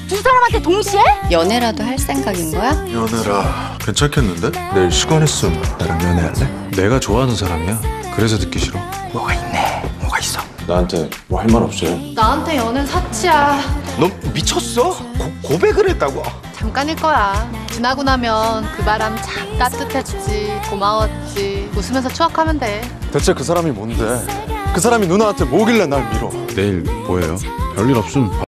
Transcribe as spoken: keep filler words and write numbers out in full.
두 사람한테 동시에? 연애라도 할 생각인 거야? 연애라 괜찮겠는데? 내일 시간 있으면 나랑 연애할래? 내가 좋아하는 사람이야. 그래서 듣기 싫어. 뭐가 있네. 뭐가 있어? 나한테 뭐 할 말 없어요? 나한테 연애는 사치야. 너 미쳤어? 고, 고백을 했다고? 잠깐일 거야. 지나고 나면 그 바람 참 따뜻했지, 고마웠지, 웃으면서 추억하면 돼. 대체 그 사람이 뭔데? 그 사람이 누나한테 뭐길래 날 밀어? 내일 뭐해요? 별일 없음